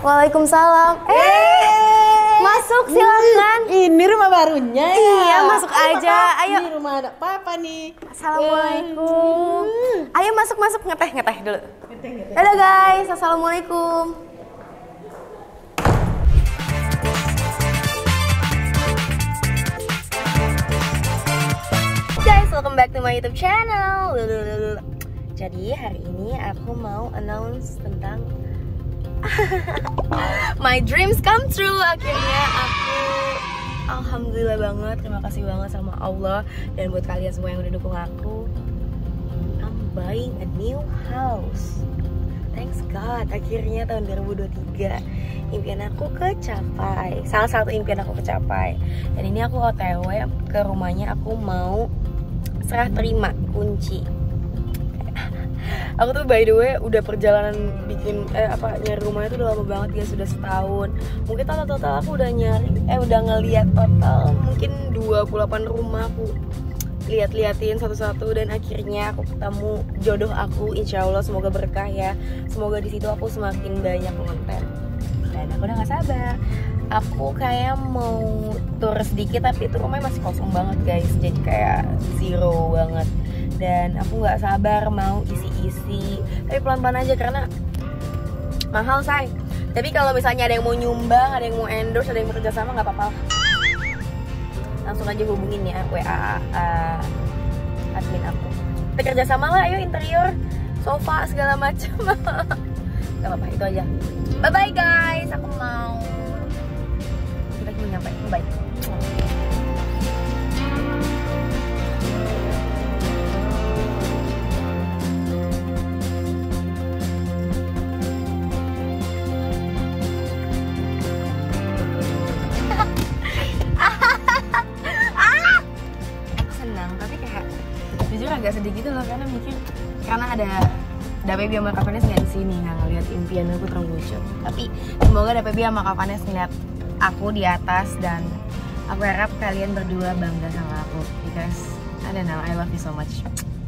Waalaikumsalam. Masuk silakan. Ini rumah barunya ya. Iya, masuk aja. Ayo. Ini rumah anak papa nih. Assalamualaikum. Ayo masuk ngeteh dulu. Dadah guys, assalamualaikum. Guys, welcome back to my YouTube channel. Jadi hari ini aku mau announce tentang my dreams come true. Akhirnya aku alhamdulillah banget, terima kasih banget sama Allah dan buat kalian semua yang udah dukung aku. I'm buying a new house. Thanks God, akhirnya tahun 2023 impian aku kecapai. Salah satu impian aku kecapai. Dan ini aku OTW ke rumahnya, aku mau serah terima kunci. Aku tuh by the way udah perjalanan bikin nyari rumahnya tuh udah lama banget ya, sudah setahun. Mungkin total aku udah udah ngeliat total mungkin 28 rumah aku liatin satu-satu, dan akhirnya aku ketemu jodoh aku, insya Allah semoga berkah ya. Semoga di situ aku semakin banyak konten. Dan aku udah gak sabar. Aku kayak mau tur sedikit, tapi itu rumahnya masih kosong banget guys, jadi kayak zero banget. Dan aku nggak sabar mau isi-isi, tapi pelan-pelan aja karena mahal say. Tapi kalau misalnya ada yang mau nyumbang, ada yang mau endorse, ada yang mau kerjasama, nggak apa-apa, langsung aja hubungin ya WA admin aku. Kita kerjasama lah, ayo interior, sofa segala macam. Gak apa-apa, itu aja. Bye bye guys, aku mau nyampe. Bye. Agak sedih gitu loh, karena mikir karena ada DaPebi sama Kak Vanes nggak di sini, nggak ngeliat impian aku terwujud. Tapi semoga DaPebi sama Kak Vanes ngeliat aku di atas, dan aku harap kalian berdua bangga sama aku because I don't know, I love you so much.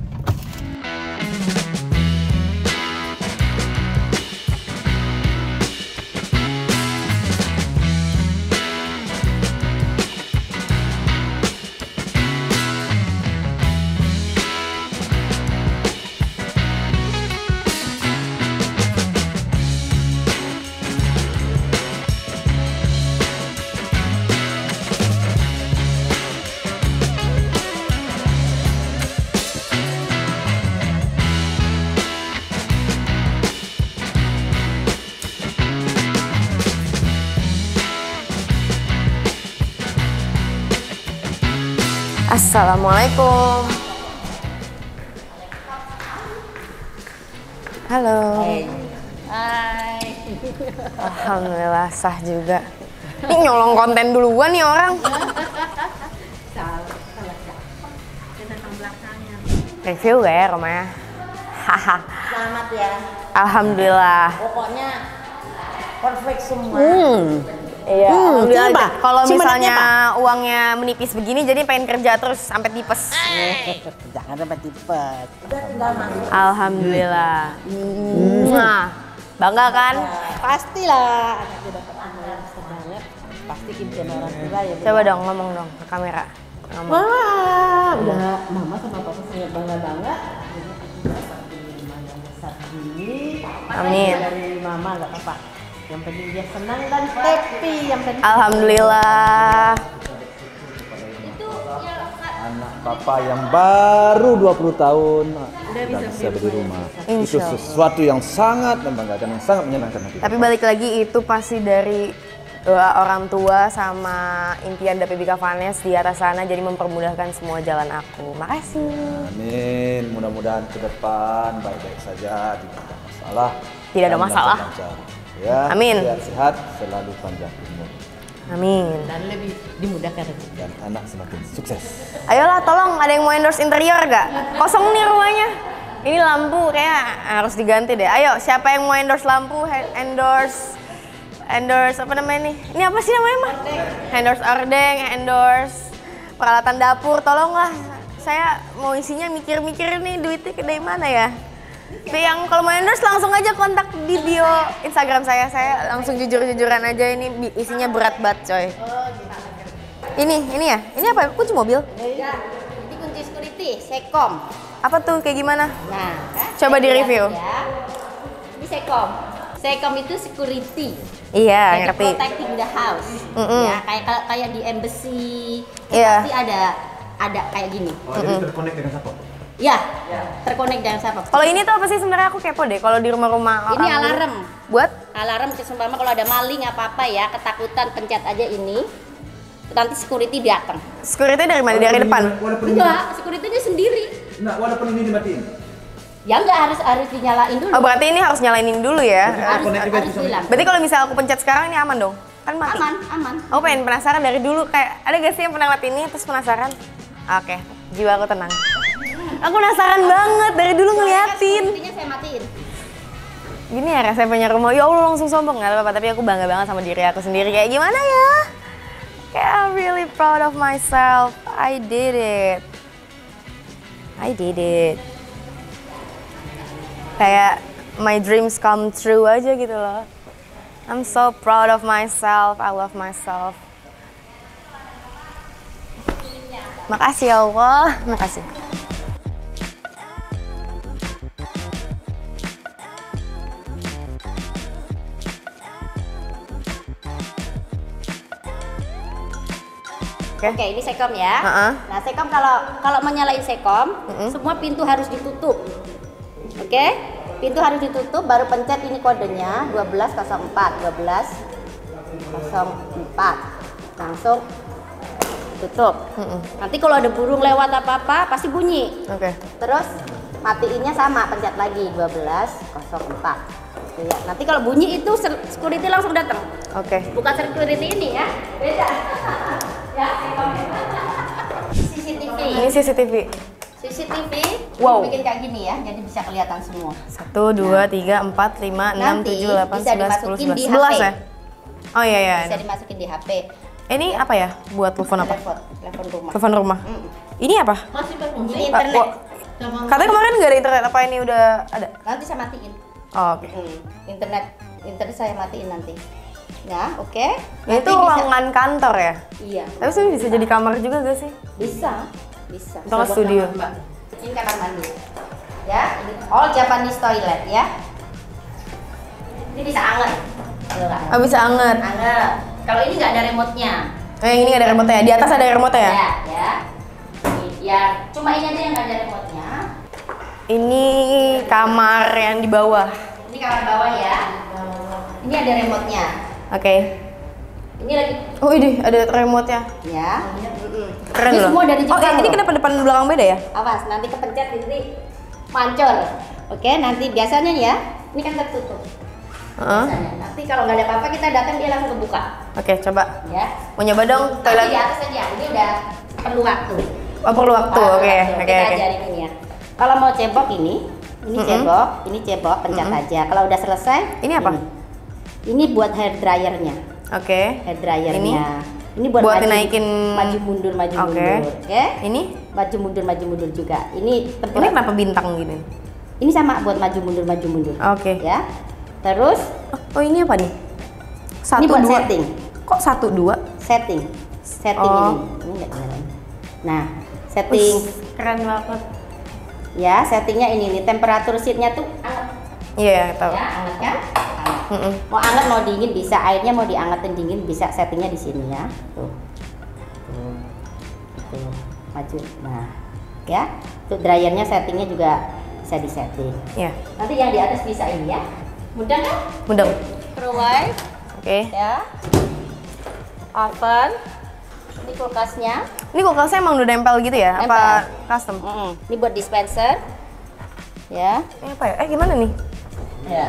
Assalamualaikum. Halo. Hai. Alhamdulillah sah juga. Ini nyolong konten duluan nih orang. Review gak ya rumahnya? Haha. Selamat ya. Alhamdulillah. Pokoknya perfect semua. Iya, alhamdulillah. Kalau misalnya uangnya menipis begini, jadi pengen kerja terus sampai tipes. Jangan sampai tipes. Udah tinggal mandi. Alhamdulillah. Nah, bangga kan? Pastilah. Anaknya dapat anak yang besar banget. Pasti impian orang tua ya. Coba dong, ngomong dong ke kamera. Ngomong. Wah, udah mama sama papa sangat bangga. Akhirnya aku dapat di rumah yang besar gini. Amin. Dari mama gak apa-apa. Yang penting dia senang dan happy, yang penting. Alhamdulillah. Anak papa yang baru 20 tahun udah bisa beli rumah. Itu sesuatu yang sangat membanggakan, yang sangat menyenangkan hati. Tapi balik lagi, itu pasti dari doa orang tua sama impian DaPebi Kak Vanes di atas sana, jadi mempermudahkan semua jalan aku. Makasih. Amin. Mudah-mudahan ke depan baik-baik saja, tidak ada masalah. Tidak ada masalah. Ya, amin. Biar sehat, selalu panjang umur. Amin. Dan lebih dimudahkan rezeki. Dan anak semakin sukses. Ayolah, tolong ada yang mau endorse interior gak? Kosong nih rumahnya. Ini lampu kayak harus diganti deh. Ayo, siapa yang mau endorse lampu? Endorse apa namanya nih? Ini apa sih namanya mah? Endorse ordeng, endorse peralatan dapur. Tolonglah, saya mau isinya mikir-mikir nih duitnya dari mana ya? Tapi yang kalau mau endorse langsung aja kontak di bio Instagram saya. Saya langsung jujur-jujuran aja, ini isinya berat banget coy. Ini ya? Ini apa? Kunci mobil? Ya, ini kunci security, Sekom. Apa tuh? Kayak gimana? Nah, Coba di-review. Ya. Ini Sekom. Sekom itu security. Iya, Jadi ngerti. protecting the house. Ya, kayak di embassy. Iya. Pasti ada kayak gini. Jadi terkonek dengan siapa? Ya, terkonek dengan siapa? Kalau ini tuh apa sih sebenarnya, aku kepo deh. Kalau di rumah-rumah Ini orang alarm. buat Alarm seumpama kalau ada maling apa-apa ya, ketakutan pencet aja ini. Nanti security datang. security dari mana? Dari depan. Enggak, security-nya sendiri. Nah, walaupun ini dimatiin. Ya enggak harus dinyalain dulu. Oh, berarti ini harus nyalainin dulu ya. harus hilang. Berarti kalau misal aku pencet sekarang ini aman dong? Kan mati. Aman. Aku pengen penasaran dari dulu, kayak ada gak sih yang pernah ngeliat ini terus penasaran? Oke, jiwa aku tenang. Aku penasaran banget dari dulu ngeliatin. Security-nya saya matiin. Gini ya rasanya punya rumah, ya Allah langsung sombong, gak apa-apa. Tapi aku bangga banget sama diri aku sendiri, kayak gimana ya? Kayak I'm really proud of myself. I did it. Kayak my dreams come true aja gitu loh. I'm so proud of myself, I love myself. Makasih ya Allah, makasih. Oke, ini Sekom ya. Heeh. Nah, Sekom kalau mau nyalain Sekom, semua pintu harus ditutup. Oke? Pintu harus ditutup, baru pencet ini kodenya 1204, 1204. Langsung tutup. Nanti kalau ada burung lewat apa-apa pasti bunyi. Oke. Terus matiinnya sama, pencet lagi 1204. Ya. Nanti kalau bunyi itu security langsung datang. Oke. Bukan security ini ya, beda. Ya, CCTV. Ini CCTV. CCTV Wow. bikin kayak gini ya, jadi bisa kelihatan semua. 1, 2, 3, 4, 5, 6, Nanti 7, 8, bisa 9, 10, dimasukin di 11 HP. ya? Oh iya iya. Bisa dimasukin di HP. Ini apa ya? Buat telepon apa? Telepon rumah. Telepon rumah. Ini apa? Ini internet. Katanya kemarin nggak ada internet, apa ini udah ada? Nanti saya matiin. Oh, oke. Internet saya matiin nanti. Nah, oke. Ini tuh ruangan kantor ya? Iya. Tapi sebenarnya bisa jadi kamar juga gak sih? Bisa. Atau nggak studio? Ini kamar mandi. Ya, ini all Japanese toilet ya. Ini bisa anget. Oh bisa anget. Anget. Kalau ini nggak ada remote-nya. Yang ini nggak ada remote ya? Di atas ada remote ya? Ya. Ya, cuma ini aja yang nggak ada remote-nya. Ini kamar yang di bawah. Ini kamar bawah ya. Ini ada remote-nya. Oke. Ini lagi. Oh ini ada remote-nya. Ya. Keren Ini loh. semua dari Oh Jepang ini loh. kenapa depan belakang beda ya? Awas, nanti kepencet ini mancur. Oke, nanti biasanya ya, ini kan tertutup. Biasanya. Nanti kalau nggak ada apa-apa kita datang dia langsung kebuka. Oke coba. Ya. Mau nyoba dong Nanti di toilet. atas aja. Ini udah perlu waktu. Oh perlu waktu. Oke oke Kita oke. ajarin ini ya. Kalau mau cebok ini cebok, pencet aja. Kalau udah selesai, Ini apa? Ini buat hair dryernya. Oke. Hair dryernya. Ini buat naikin maju mundur. Oke. Ini? Maju mundur juga. Ini Ini tempat. kenapa bintang gini? Ini sama buat maju mundur. Oke. Ya. Terus Oh ini apa nih? ini buat 1, 2. setting. Kok 1, 2? Setting Oh. ini nggak nyalain. Nah, setting Keren banget. ya, settingnya ini nih, temperatur seatnya tuh anget. Iya tahu. Ya, anget kan? Anget. Mau anget mau dingin bisa, airnya mau diangetin dingin bisa, settingnya di sini ya. Tuh. Tuh, maju. Nah, ya. Untuk dryernya settingnya juga bisa disetting. Iya. Nanti yang di atas bisa ini ya. Mudah kan? Mudah. Microwave Oke. ya. Oven. Ini kulkasnya. Ini kulkasnya emang udah nempel gitu ya? Apa custom? Ini buat dispenser. Ya. Ini apa ya? Gimana nih? Ya.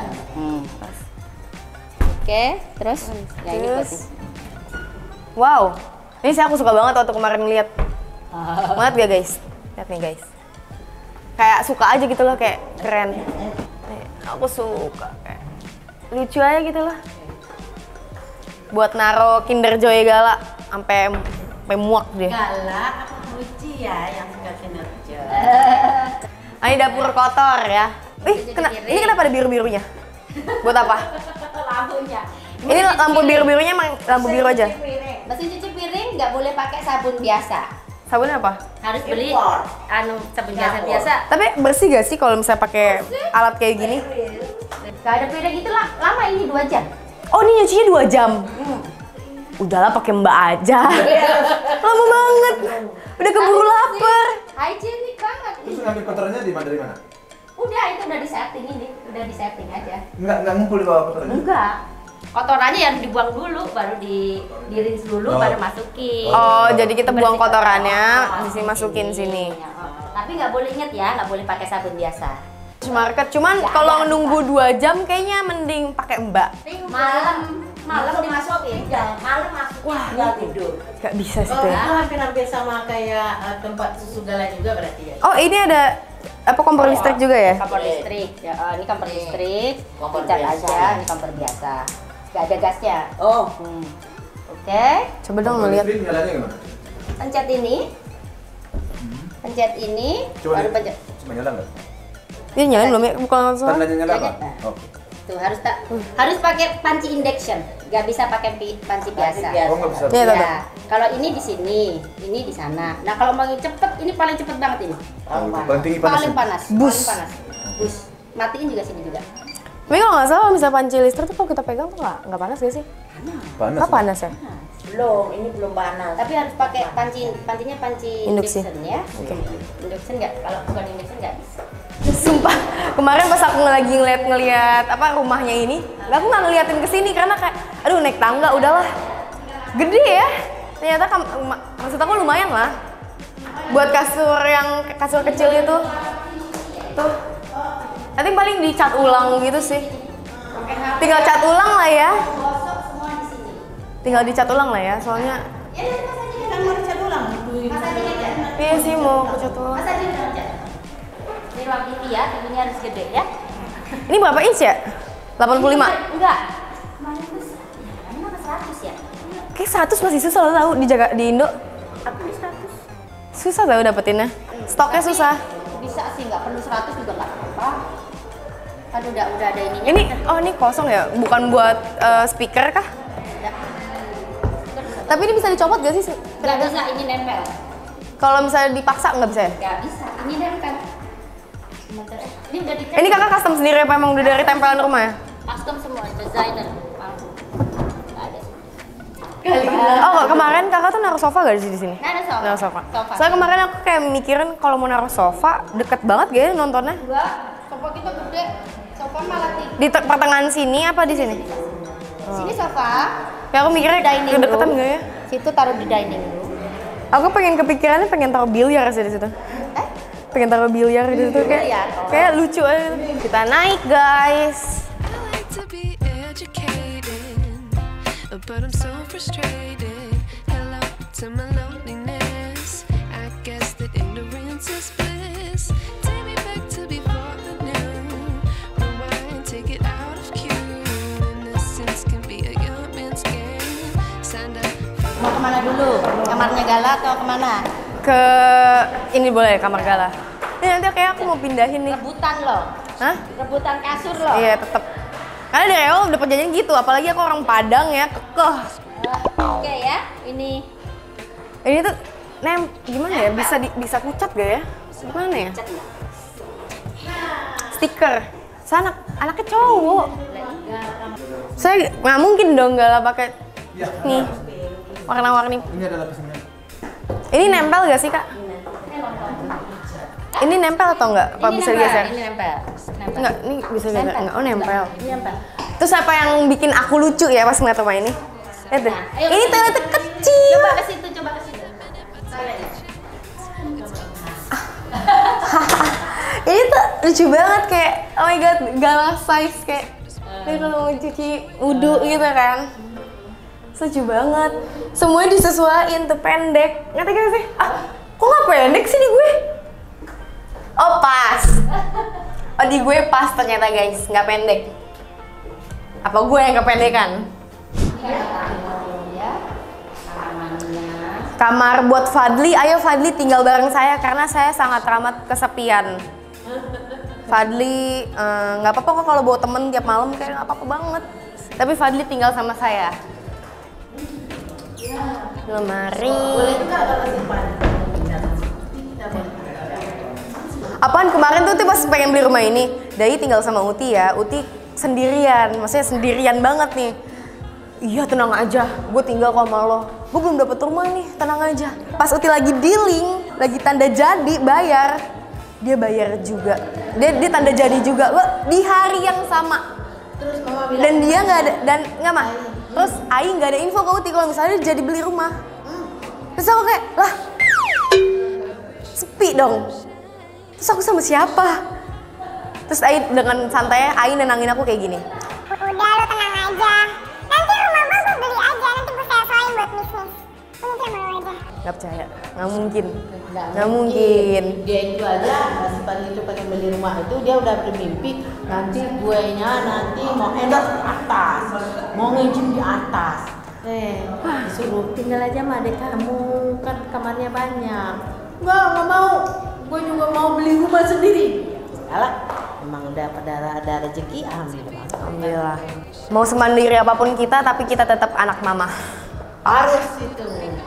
Oke, terus ya ini buat Terus. Wow. Ini sih aku suka banget waktu kemarin lihat. Banget gak guys? Lihat nih guys. Kayak suka aja gitu loh, kayak keren. Nih, aku suka kayak lucu aja gitu loh. Buat naro Kinder Joy Gala sampai muak deh. galak apa lucu ya yang suka kinerja. Ini dapur kotor ya. Ini kenapa ada biru-birunya? Buat apa? Lampunya. Ini lampu biru-birunya emang lampu biru aja? Mesin cuci piring nggak boleh pakai sabun biasa. Sabunnya apa? Harus beli sabun biasa. Tapi bersih gak sih kalau misalnya pakai alat kayak gini? Gak ada piring itu lama ini 2 jam. Oh, ini nyucinya 2 jam? Udahlah pakai Mbak aja. Lama banget. Udah keburu lapar. Higienik banget. Terus ngambil kotorannya dari mana? Udah, itu udah di-setting ini. Udah di-setting aja. Nggak ngumpul di bawah kotorannya? Enggak. Kotorannya yang dibuang dulu, baru di-rinse dulu, baru masukin. Oh, jadi kita buang Bersihkan. kotorannya, di sini masukin sini. Tapi nggak boleh inget ya, nggak boleh pakai sabun biasa. Market, cuman kalau nunggu 2 jam kayaknya mending pakai Mbak. Malam dimasukin. Malam masukin. Wah, nggak tidur. Gak bisa sih Oh, tuh. itu hampir-hampir sama kayak tempat susu galak juga berarti ya? Oh, ini ada apa kompor listrik juga ya? Kompor listrik. Ya, ini kompor listrik. Kompor Dicat biasa. aja, ini kompor biasa. Nggak ada gasnya. Oh, Oke. Coba dong ngeliat. Listrik nyalanya gimana? Pencet ini. Pencet ini. Coba Baru deh. pencet. Coba nyala nggak? Ini nyalain belum ya? Bukan langsung. Tandanya nyala apa? Nyala. Oke. Tuh harus pakai panci induction. Nggak bisa pakai panci biasa. biasa. Oh, nggak bisa. Iya, Ya, kalau ini di sini, ini di sana. Nah, kalau mau cepet, ini paling cepet banget ini. Oh, paling tinggi panas. Paling panas. Bus. Paling panas. Bus. Matiin juga sini juga. Tapi kalau nggak salah kalau misalnya panci listrik tuh kalau kita pegang tuh nggak panas gak sih? Panas. Nggak panas ya? belum, ini belum panas. Tapi harus pakai pancinya panci Induksi. induction ya. Induction nggak, kalau bukan induction nggak bisa. Sumpah, kemarin pas aku lagi ngeliat apa rumahnya ini, aku nggak ngeliatin ke sini karena kayak, aduh naik tangga udahlah, gede ya. Ternyata maksud aku lumayan lah, buat kasur kecil itu, tuh. Nanti paling dicat ulang gitu sih. Tinggal cat ulang lah ya. Tinggal dicat ulang lah ya, soalnya. Kan mau cat ulang. Iya sih mau cat ulang. Masa di aja. Ini ruang TV ya, TV-nya harus gede ya. Ini berapa inch ya? 85? Enggak. Kemarin tuh, ya, ini apa 100 ya? Kayak 100 masih susah loh tahu di Indo. Aku di 100. Susah tau dapetinnya. Stoknya Tapi susah. Bisa sih, nggak perlu 100 juga nggak apa-apa. Kan udah ada ininya. Ini ini kosong ya? Bukan buat speaker kah? Udah. Tapi ini bisa dicopot gak sih? Nggak bisa, ini nempel. Kalau misalnya dipaksa nggak bisa ya? Nggak bisa, ini nempel. Sebentar, ini udah di Ini kakak custom sendiri apa emang udah dari tempelan rumah ya? custom semua, desainer. Nggak ada. Oh kemarin kakak tuh naruh sofa gak di sini? Nah, ada sofa. Naruh sofa. Soalnya kemarin aku kayak mikirin kalau mau naruh sofa deket banget gak ya nontonnya? Enggak, sofa kita gede. Sofa malah tinggi. Di pertengahan sini apa di sini? Sini sofa. Kayak aku mikirnya Dining kedeketan room. gak ya? Situ taruh di dining room. Aku kepikirannya pengen taruh biliar sih di situ. Pengen taruh biliar di situ kayak lucu aja. Kita naik guys. I like to be educated, but I'm so frustrated. Hello to my loneliness. I guess that ignorance is bliss. Take me back to before I knew. Rewind, take it out of cue. Innocence can be a young man's game. Signed up. Mau kemana dulu? Kamarnya Gala atau kemana? Ke ini boleh kamar Gala. Ini nanti kayak aku mau pindahin nih. Rebutan loh. Hah? Rebutan kasur loh. Iya tetep. Karena dari awal udah perjanjian gitu, apalagi aku orang Padang ya, kekeh. Oke ya, ini Ini tuh gimana ya? Bisa kucat gak ya? Gimana ya? cat nggak? Stiker. Sana anaknya cowok. Saya nggak mungkin dong Gala pakai nih warna-warni. Ini ada lapisannya. Ini nempel gak sih kak? Ini nempel atau enggak? Apa Ini bisa nempel, digeser? Ini nempel. Enggak, ini bisa digeser. Enggak, oh nempel. Ini nempel. Terus apa yang bikin aku lucu ya pas ngeliat rumah ini? Lihat deh. Nah, ayo Ini ke situ. toiletnya kecil. Coba ke situ, coba ke situ. Ini tuh lucu banget kayak oh my god, Gala size kayak ini kalau mau cuci wudhu gitu kan. Lucu banget. Semuanya disesuaiin tuh pendek. Ngerti gak sih? Ah, kok nggak pendek sih di gue? Oh pas. Oh di gue pas ternyata guys, nggak pendek. Apa gue yang kependekan? Kamar buat Fadli, ayo Fadli tinggal bareng saya karena saya sangat ramah kesepian. Fadli nggak apa-apa kok kalau bawa temen tiap malam, kayak nggak apa-apa banget. Tapi Fadli tinggal sama saya. Lemari. Apaan kemarin tuh pas pengen beli rumah ini, Dai tinggal sama Uti ya. Uti sendirian, maksudnya sendirian banget nih. Iya tenang aja, gue tinggal kok sama lo. Gue belum dapet rumah nih, tenang aja. Pas Uti lagi dealing, lagi tanda jadi bayar, dia bayar juga. Dia tanda jadi juga, lo di hari yang sama. Terus mama bilang, Dan dia nggak ada, dan nggak mah. Terus Ai nggak ada info ke Uti kalau misalnya dia jadi beli rumah. Terus aku kayak, lah sepi dong. Terus aku sama siapa? Terus Ai dengan santai, Ai nenangin aku kayak gini. Udah lo tenang aja. Nanti rumah gue beli aja, nanti gue sewa-sewain buat bisnis. Lo nanti sama lo aja. Gak percaya, nggak mungkin. Nggak mungkin. Dia itu aja, si Fadli itu pengen beli rumah itu, dia udah bermimpi nanti guenya nanti mau endorse di atas, mau ngejim di atas. Disuruh tinggal aja sama adik kamu, kan kamarnya banyak. Nggak mau. Gue juga mau beli rumah sendiri. Alah, emang udah pada ada rezeki, alhamdulillah. Mau semandiri apapun kita, tapi kita tetap anak mama. Harus itu.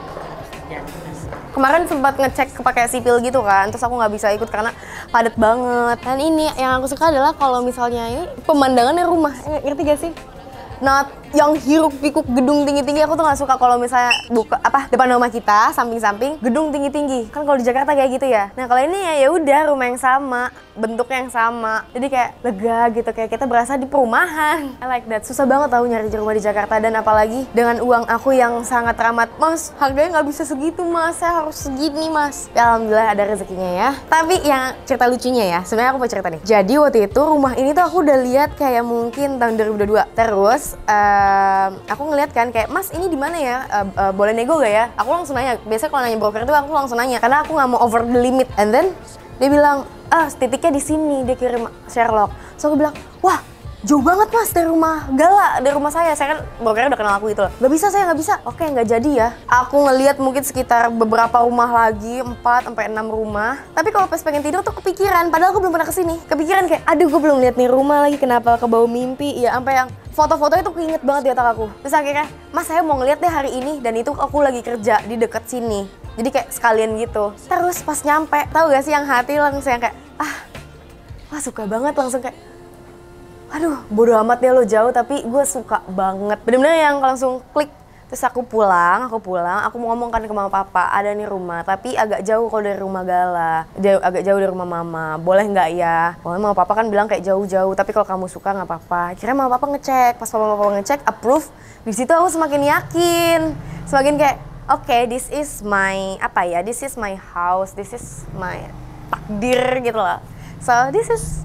Kemarin sempat ngecek pakai sipil gitu kan, terus aku nggak bisa ikut karena padat banget. Dan ini yang aku suka adalah kalau misalnya ini pemandangannya rumah, ngerti gak sih? Not yang hiruk pikuk gedung tinggi-tinggi, aku tuh nggak suka kalau misalnya buka depan rumah kita samping-samping gedung tinggi-tinggi. Kan kalau di Jakarta kayak gitu ya. Nah kalau ini ya udah rumah yang sama, bentuknya yang sama. Jadi kayak lega gitu, kayak kita berasa di perumahan. I like that. Susah banget tahu nyari rumah di Jakarta, dan apalagi dengan uang aku yang sangat teramat. Mas, harganya nggak bisa segitu mas, saya harus segini mas. Ya alhamdulillah ada rezekinya ya. Tapi yang cerita lucunya ya, sebenarnya aku mau cerita nih. Jadi waktu itu rumah ini tuh aku udah lihat kayak mungkin tahun 2022. Terus aku ngeliat kan kayak, mas ini di mana ya, boleh nego gak ya? Aku langsung nanya, biasanya kalau nanya broker itu aku langsung nanya karena aku nggak mau over the limit. And then dia bilang, titiknya di sini, dia kirim Sherlock. So aku bilang, wah jauh banget mas dari rumah Gala, dari rumah saya kan brokernya udah kenal aku gitu loh. Gak bisa, saya nggak bisa. Oke, nggak jadi ya. Aku ngeliat mungkin sekitar beberapa rumah lagi, 4-6 rumah. Tapi kalau pas pengen tidur tuh kepikiran, padahal aku belum pernah kesini. Kepikiran kayak, aduh gue belum lihat nih rumah lagi, kenapa kebawa mimpi ya, sampai yang foto-fotonya tuh keinget banget di otak aku. Terus akhirnya, mas saya mau ngeliat deh hari ini, dan itu aku lagi kerja di deket sini. Jadi kayak sekalian gitu. Terus pas nyampe, tahu gak sih yang hati langsung yang kayak, wah suka banget, langsung kayak, aduh bodo amat ya lo jauh, tapi gue suka banget. Bener-bener yang langsung klik. Terus aku pulang, aku mau ngomong kan ke mama papa, ada nih rumah, tapi agak jauh kalau dari rumah Gala, agak jauh dari rumah mama, boleh nggak ya? Pokoknya mama papa kan bilang kayak jauh-jauh, tapi kalau kamu suka nggak apa-apa. Akhirnya mama papa ngecek, pas mama papa ngecek, approve, di situ aku semakin yakin, semakin kayak, oke, this is my, this is my house, this is my takdir gitu lah. So, this is...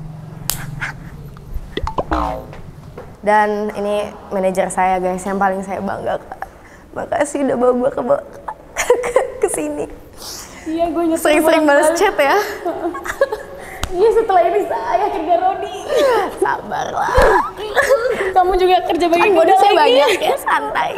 Dan ini manajer saya guys, yang paling saya banggakan. Makasih udah bawa gue ke sini. Iya, gue nyesel sering-sering balas chat ya. Iya, setelah ini saya kerja Rodi. Sabarlah. Kamu juga kerja bagian Modal modal saya lagi. banyak ya, santai.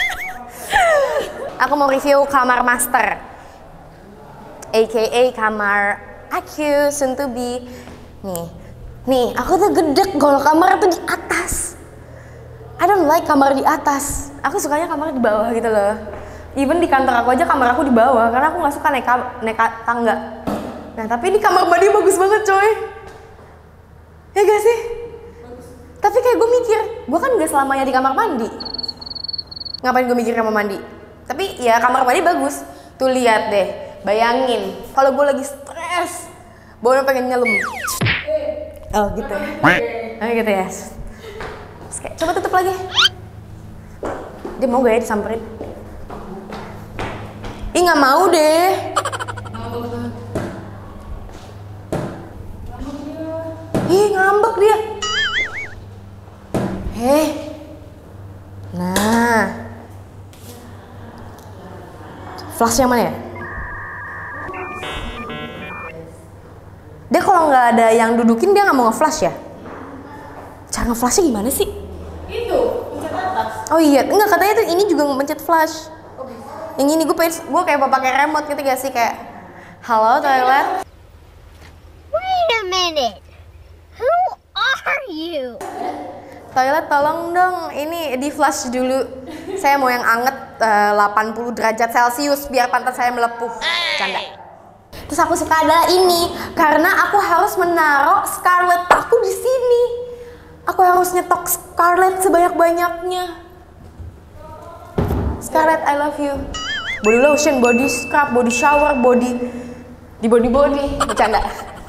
Aku mau review kamar master, aka kamar aku soon to be. Nih, aku tuh gedek kalau kamar tuh di atas. I don't like kamar di atas. Aku sukanya kamar di bawah gitu loh. Even di kantor aku aja kamar aku di bawah, karena aku nggak suka naik tangga. Nah, tapi ini kamar mandi bagus banget coy. Ya gak sih? Tapi kayak gue mikir, gue kan gak selamanya di kamar mandi. Ngapain gue mikir kamar mandi? Tapi ya kamar mandi bagus. Tuh lihat deh, bayangin kalau gue lagi stres, baru pengen nyelem. Oh gitu. Oh gitu ya. Terus kayak, coba tutup lagi. Dia mau gak ya disamperin? Ih nggak mau deh. Ih ngambek dia. Nah. Flash yang mana ya? Dia kalau nggak ada yang dudukin dia nggak mau nge-flash ya? Cara nge-flashnya gimana sih? Itu, pencet atas. Oh iya, enggak katanya tuh ini juga mencet flash. Yang ini gue kayak pakai remote gitu gak sih, kayak halo toilet. Wait a minute. you? Toilet tolong dong, ini di flush dulu. Saya mau yang anget 80 derajat Celcius biar pantat saya melepuh. Canda. Terus aku suka adalah ini karena aku harus menaruh Scarlett aku di sini. Aku harus nyetok Scarlett sebanyak-banyaknya. Scarlett, I love you. Body lotion, body scrub, body shower, body bercanda.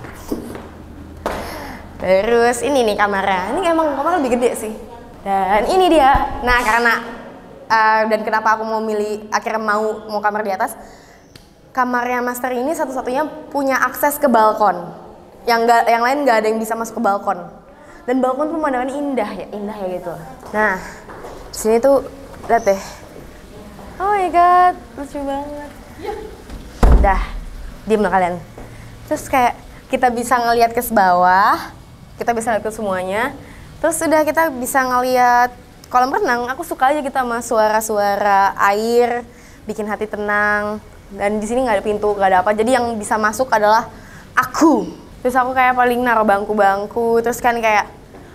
Terus ini nih kamarnya. Ini emang kamar lebih gede sih. Dan ini dia. Nah, karena dan kenapa aku mau milih akhirnya mau kamar di atas? Kamarnya Master ini satu-satunya punya akses ke balkon. Yang lain nggak ada yang bisa masuk ke balkon. Dan balkon pemandangannya indah ya gitu. Nah, sini tuh lihat deh. Oh my god, lucu banget. Dah, diem lah kalian. Terus kayak kita bisa ngelihat ke bawah, kita bisa lihat ke semuanya. Terus udah kita bisa ngelihat kolam renang. Aku suka aja kita sama suara-suara air, bikin hati tenang. Dan di sini nggak ada pintu, nggak ada apa. Jadi yang bisa masuk adalah aku. Terus aku kayak paling naruh bangku-bangku. Terus kan kayak,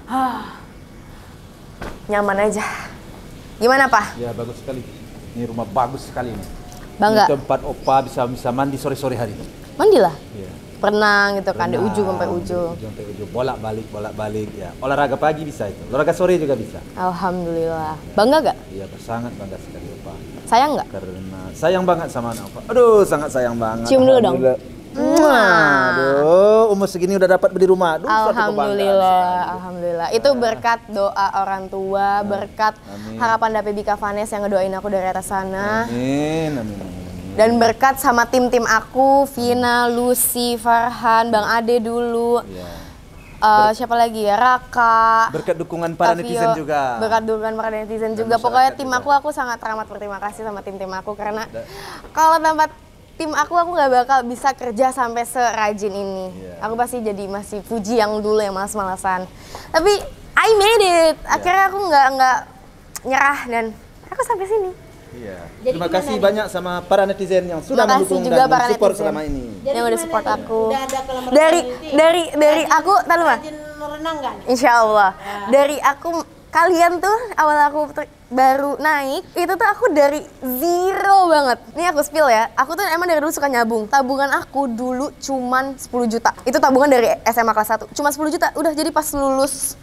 nyaman aja. Gimana Pak? Ya bagus sekali. Ini rumah bagus sekali nih. Bangga. Ini tempat opa bisa mandi sore-sore hari. Mandi lah. Iya. Renang gitu kan, dari ujung sampai ujung. Sampai ujung, bolak-balik ya. Olahraga pagi bisa itu, olahraga sore juga bisa. Alhamdulillah. Bangga gak? Iya, sangat bangga sekali opa. Sayang gak? Karena sayang banget sama anak opa. Aduh, sangat sayang banget. Cium dulu dong. Aduh, umur segini udah dapat beli rumah. Aduh, Alhamdulillah. Itu berkat doa orang tua, berkat harapan Dape Bika Vanes yang ngedoain aku dari atas sana. Amin. Dan berkat sama tim-tim aku, Vina, Lucy, Farhan, Bang Ade dulu. Siapa lagi ya? Raka. Berkat dukungan para netizen juga. Berkat dukungan para netizen juga. Pokoknya tim aku sangat teramat berterima kasih sama tim-tim aku karena kalau tanpa tim aku nggak bakal bisa kerja sampai serajin ini. Aku pasti jadi masih Fuji yang dulu yang malas-malasan. Tapi I made it. Akhirnya aku nggak nyerah dan aku sampai sini. Iya. Terima kasih banyak sama para netizen yang sudah mendukung dan support selama ini. Yang udah support aku. Udah ada kolam Dari aku, tahu mah? renang nggak nih? Insya Allah. Dari aku, kalian tuh awal aku baru naik, itu tuh aku dari zero banget. Ini aku spill ya, aku tuh emang dari dulu suka nyabung. Tabungan aku dulu cuman 10 juta. Itu tabungan dari SMA kelas 1, cuma 10 juta. Udah jadi pas lulus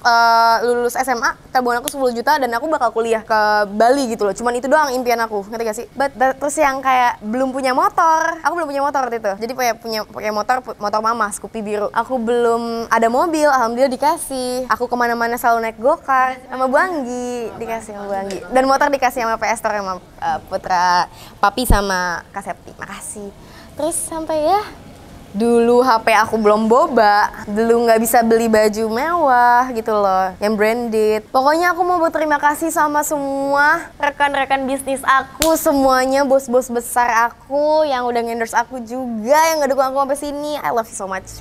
SMA, tabungan aku 10 juta dan aku bakal kuliah ke Bali gitu loh. Cuman itu doang impian aku, ngerti gak sih? Terus yang kayak belum punya motor, aku belum punya motor waktu itu. Jadi pakai motor mama, Scoopy biru. Aku belum ada mobil, alhamdulillah dikasih. Aku kemana-mana selalu naik gokar sama Bu Anggi, dikasih sama Bu Anggi. Dan motor dikasih sama PS Store sama Putra Papi sama Kak Septi. Makasih. Terus sampai ya dulu HP aku belum boba, dulu nggak bisa beli baju mewah gitu loh, yang branded. Pokoknya aku mau berterima kasih sama semua rekan-rekan bisnis aku, semuanya bos-bos besar aku yang udah endorse aku juga, yang ngedukung aku sampai sini. I love you so much.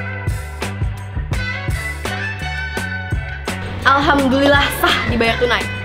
Alhamdulillah sah dibayar tunai.